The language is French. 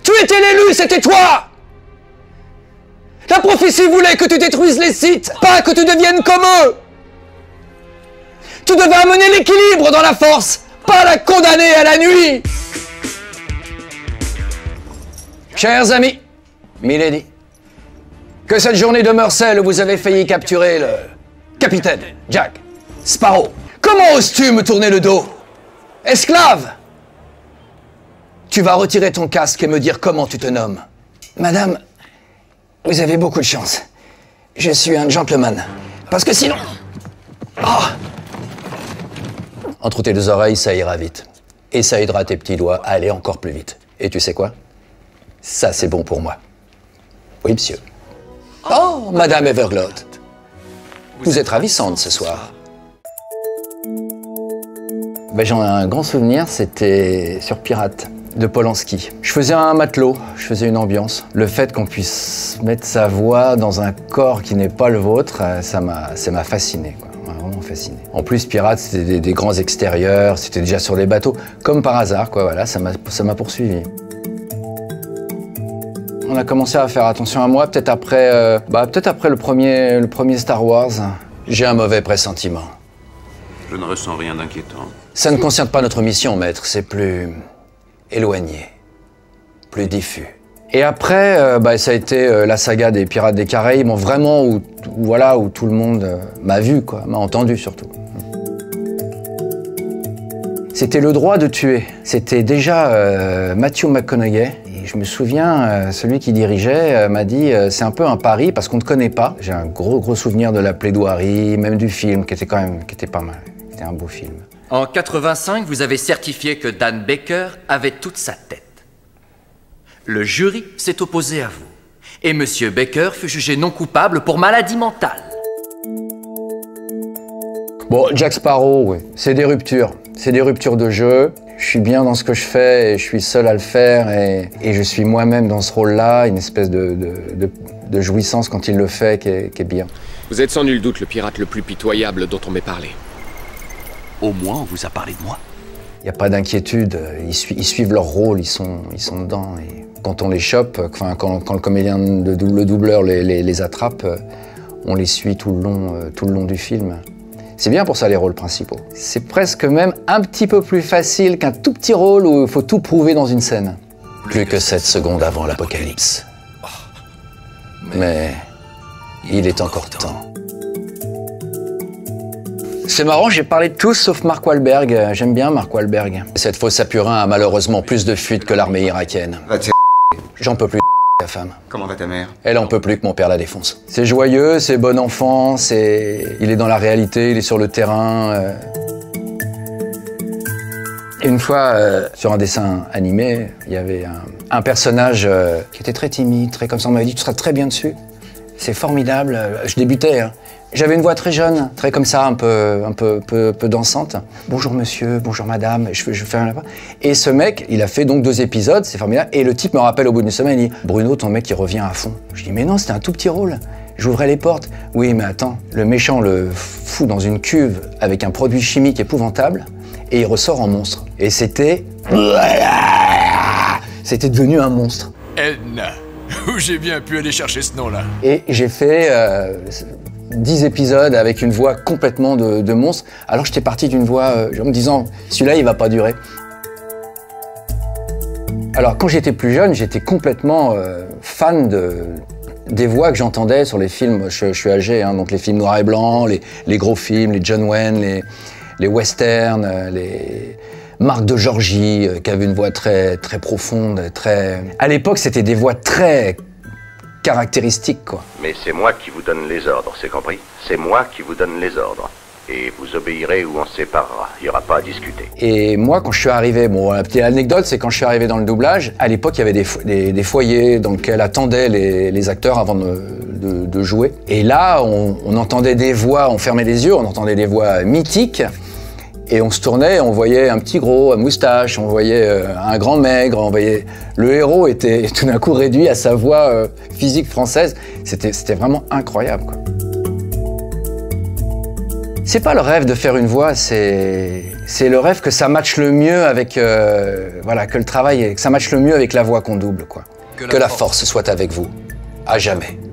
Tu étais l'élu, c'était toi! La prophétie voulait que tu détruises les Sith, pas que tu deviennes comme eux! Tu devais amener l'équilibre dans la force, pas la condamner à la nuit! Chers amis, Milady, que cette journée demeure celle où vous avez failli capturer le capitaine Jack Sparrow. Comment oses-tu me tourner le dos? Esclave! Tu vas retirer ton casque et me dire comment tu te nommes. Madame, vous avez beaucoup de chance. Je suis un gentleman. Parce que sinon... Oh. Entre tes deux oreilles, ça ira vite. Et ça aidera tes petits doigts à aller encore plus vite. Et tu sais quoi? Ça, c'est bon pour moi. Oui, monsieur. Oh, Madame Everglot. Vous êtes ravissante ce soir. Ben, j'en ai un grand souvenir, c'était sur Pirates de Polanski. Je faisais un matelot, je faisais une ambiance. Le fait qu'on puisse mettre sa voix dans un corps qui n'est pas le vôtre, ça m'a fasciné, quoi. Vraiment fasciné. En plus, Pirates, c'était des grands extérieurs, c'était déjà sur des bateaux. Comme par hasard, quoi, voilà, ça m'a poursuivi. On a commencé à faire attention à moi, peut-être après le premier Star Wars. J'ai un mauvais pressentiment. Je ne ressens rien d'inquiétant. Ça ne concerne pas notre mission, maître, c'est plus éloigné, plus diffus. Et après, ça a été la saga des Pirates des Caraïbes, vraiment où tout le monde m'a vu, quoi, m'a entendu surtout. C'était Le droit de tuer. C'était déjà Matthew McConaughey. Et je me souviens, celui qui dirigeait m'a dit c'est un peu un pari parce qu'on ne te connaît pas. J'ai un gros souvenir de la plaidoirie, même du film, qui était pas mal. C'était un beau film. En 85, vous avez certifié que Dan Baker avait toute sa tête. Le jury s'est opposé à vous. Et M. Baker fut jugé non coupable pour maladie mentale. Bon, Jack Sparrow, oui. C'est des ruptures. C'est des ruptures de jeu. Je suis bien dans ce que je fais et je suis seul à le faire. Et je suis moi-même dans ce rôle-là, une espèce de jouissance quand il le fait qui est bien. Vous êtes sans nul doute le pirate le plus pitoyable dont on m'ait parlé. Au moins, on vous a parlé de moi. Il n'y a pas d'inquiétude, ils suivent leur rôle, ils sont dedans. Et quand on les chope, quand le comédien, le doubleur les attrape, on les suit tout le long du film. C'est bien pour ça les rôles principaux. C'est presque même un petit peu plus facile qu'un tout petit rôle où il faut tout prouver dans une scène. Plus que 7 secondes avant l'apocalypse. Mais il est encore temps. C'est marrant, j'ai parlé de tous sauf Mark Wahlberg. J'aime bien Mark Wahlberg. Cette fausse Sapurin a malheureusement plus de fuites que l'armée irakienne. J'en peux plus la femme. Comment va ta mère? Elle en peut plus que mon père la défonce. C'est joyeux, c'est bon enfant, il est dans la réalité, il est sur le terrain. Une fois, sur un dessin animé, il y avait un personnage qui était très timide, très comme ça. On m'avait dit, tu seras très bien dessus. C'est formidable. Je débutais, hein. J'avais une voix très jeune, très comme ça, un peu dansante. Bonjour monsieur, bonjour madame, je fais un lapin. Et ce mec, il a fait donc 2 épisodes, c'est formidable. Et le type me rappelle au bout d'une semaine, il dit « Bruno, ton mec, il revient à fond. » Je dis « Mais non, c'était un tout petit rôle. J'ouvrais les portes. » Oui, mais attends, le méchant le fout dans une cuve avec un produit chimique épouvantable et il ressort en monstre. Et c'était... C'était devenu un monstre. Edna, où j'ai bien pu aller chercher ce nom-là? Et j'ai fait 10 épisodes avec une voix complètement de monstre. Alors j'étais parti d'une voix en me disant, celui-là, il va pas durer. Alors quand j'étais plus jeune, j'étais complètement fan des voix que j'entendais sur les films. Je suis âgé, hein, donc les films noirs et blancs, les gros films, les John Wayne, les westerns, les... Marc de Georgie, qui avait une voix très profonde, très... À l'époque, c'était des voix très caractéristiques, quoi. Mais c'est moi qui vous donne les ordres, c'est compris? C'est moi qui vous donne les ordres. Et vous obéirez ou on se séparera. Il n'y aura pas à discuter. Et moi, quand je suis arrivé, bon, la petite anecdote, c'est quand je suis arrivé dans le doublage, à l'époque, il y avait des foyers dans lesquels attendaient les acteurs avant de jouer. Et là, on entendait des voix, on fermait les yeux, on entendait des voix mythiques. Et on se tournait, on voyait un petit gros à moustache, on voyait un grand maigre, on voyait... Le héros était tout d'un coup réduit à sa voix physique française. C'était vraiment incroyable, quoi. C'est pas le rêve de faire une voix, c'est le rêve que ça matche le mieux avec, voilà, que le travail, que ça matche le mieux avec la voix qu'on double, quoi. Que la force soit avec vous, à jamais.